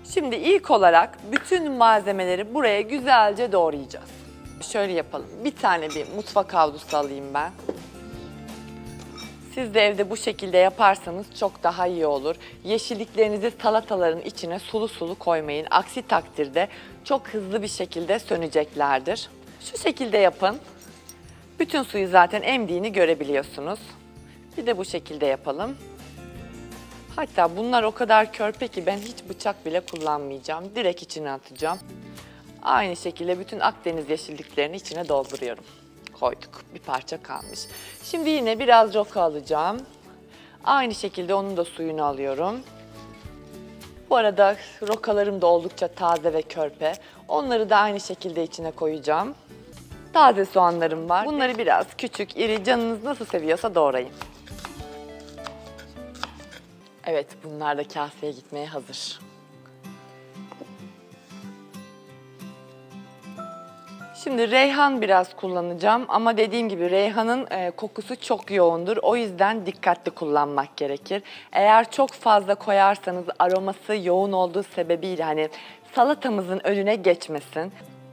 Şimdi ilk olarak bütün malzemeleri buraya güzelce doğrayacağız. Şöyle yapalım. Bir tane mutfak havlusu alayım ben. Siz de evde bu şekilde yaparsanız çok daha iyi olur. Yeşilliklerinizi salataların içine sulu sulu koymayın. Aksi takdirde çok hızlı bir şekilde söneceklerdir. Şu şekilde yapın. Bütün suyu zaten emdiğini görebiliyorsunuz. Bir de bu şekilde yapalım. Hatta bunlar o kadar körpe ki ben hiç bıçak bile kullanmayacağım. Direkt içine atacağım. Aynı şekilde bütün Akdeniz yeşilliklerini içine dolduruyorum. Koyduk. Bir parça kalmış. Şimdi yine biraz roka alacağım. Aynı şekilde onun da suyunu alıyorum. Bu arada rokalarım da oldukça taze ve körpe. Onları da aynı şekilde içine koyacağım. Taze soğanlarım var. Bunları biraz küçük, iri, canınız nasıl seviyorsa doğrayın. Evet, bunlar da kaseye gitmeye hazır. Şimdi reyhan biraz kullanacağım ama dediğim gibi reyhanın kokusu çok yoğundur. O yüzden dikkatli kullanmak gerekir. Eğer çok fazla koyarsanız aroması yoğun olduğu sebebiyle hani salatamızın önüne geçmesin.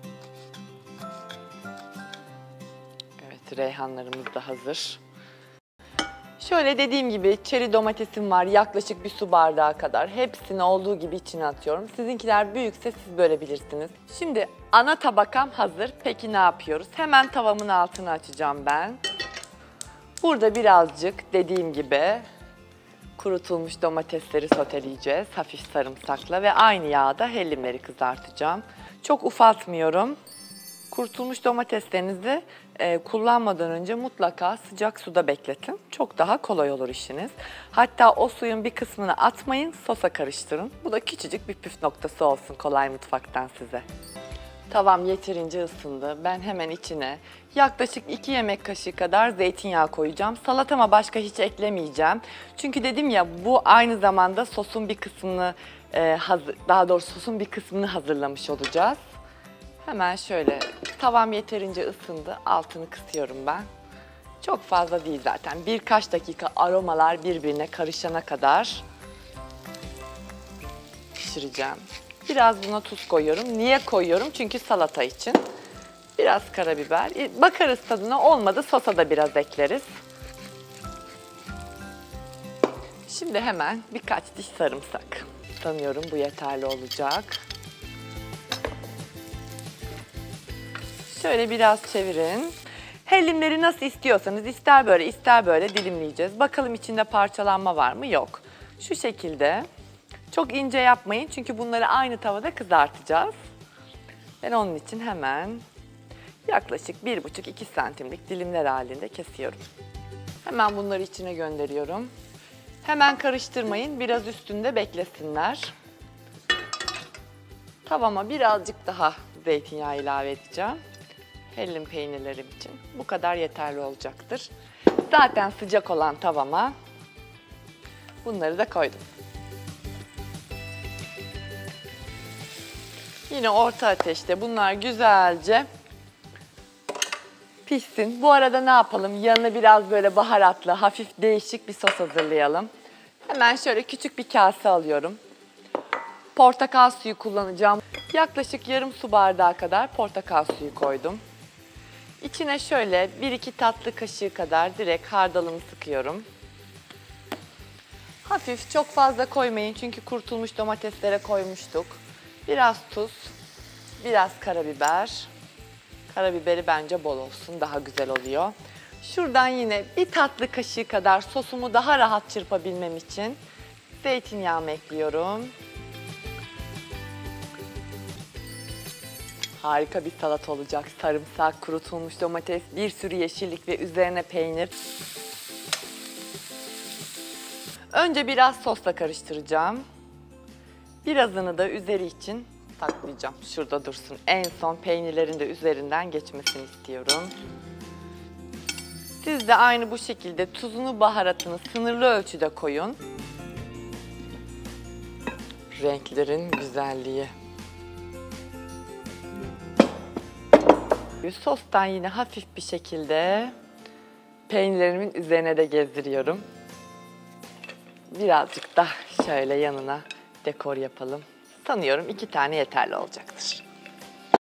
Evet, reyhanlarımız da hazır. Şöyle dediğim gibi çeri domatesim var yaklaşık bir su bardağı kadar. Hepsini olduğu gibi içine atıyorum. Sizinkiler büyükse siz bölebilirsiniz. Şimdi ana tabakam hazır. Peki ne yapıyoruz? Hemen tavamın altını açacağım ben. Burada birazcık dediğim gibi kurutulmuş domatesleri soteleyeceğiz. Hafif sarımsakla ve aynı yağda hellimleri kızartacağım. Çok ufaltmıyorum. Kurutulmuş domateslerinizi kullanmadan önce mutlaka sıcak suda bekletin. Çok daha kolay olur işiniz. Hatta o suyun bir kısmını atmayın, sosa karıştırın. Bu da küçücük bir püf noktası olsun kolay mutfaktan size. Tavam yeterince ısındı. Ben hemen içine yaklaşık 2 yemek kaşığı kadar zeytinyağı koyacağım. Salatama başka hiç eklemeyeceğim. Çünkü dedim ya bu aynı zamanda sosun bir kısmını, daha doğrusu sosun bir kısmını hazırlamış olacağız. Hemen şöyle tavam yeterince ısındı. Altını kısıyorum ben. Çok fazla değil zaten. Birkaç dakika aromalar birbirine karışana kadar pişireceğim. Biraz buna tuz koyuyorum. Niye koyuyorum? Çünkü salata için. Biraz karabiber. Bakarız tadına, olmadı sosa da biraz ekleriz. Şimdi hemen birkaç diş sarımsak. Sanıyorum bu yeterli olacak. Şöyle biraz çevirin. Hellimleri nasıl istiyorsanız ister böyle dilimleyeceğiz. Bakalım içinde parçalanma var mı? Yok. Şu şekilde. Çok ince yapmayın çünkü bunları aynı tavada kızartacağız. Ben onun için hemen yaklaşık 1,5-2 santimlik dilimler halinde kesiyorum. Hemen bunları içine gönderiyorum. Hemen karıştırmayın, biraz üstünde beklesinler. Tavama birazcık daha zeytinyağı ilave edeceğim. Hellim peynirlerim için. Bu kadar yeterli olacaktır. Zaten sıcak olan tavama bunları da koydum. Yine orta ateşte bunlar güzelce pişsin. Bu arada ne yapalım? Yanına biraz böyle baharatlı, hafif değişik bir sos hazırlayalım. Hemen şöyle küçük bir kase alıyorum. Portakal suyu kullanacağım. Yaklaşık yarım su bardağı kadar portakal suyu koydum. İçine şöyle 1-2 tatlı kaşığı kadar direkt hardalımı sıkıyorum. Hafif, çok fazla koymayın çünkü kurutulmuş domateslere koymuştuk. Biraz tuz, biraz karabiber. Karabiberi bence bol olsun, daha güzel oluyor. Şuradan yine bir tatlı kaşığı kadar sosumu daha rahat çırpabilmem için zeytinyağımı ekliyorum. Harika bir salata olacak. Sarımsak, kurutulmuş domates, bir sürü yeşillik ve üzerine peynir. Önce biraz sosla karıştıracağım. Birazını da üzeri için saklayacağım. Şurada dursun. En son peynirlerin de üzerinden geçmesini istiyorum. Siz de aynı bu şekilde tuzunu, baharatını sınırlı ölçüde koyun. Renklerin güzelliği. Sostan yine hafif bir şekilde peynirlerimin üzerine de gezdiriyorum. Birazcık da şöyle yanına dekor yapalım. sanıyorum 2 tane yeterli olacaktır.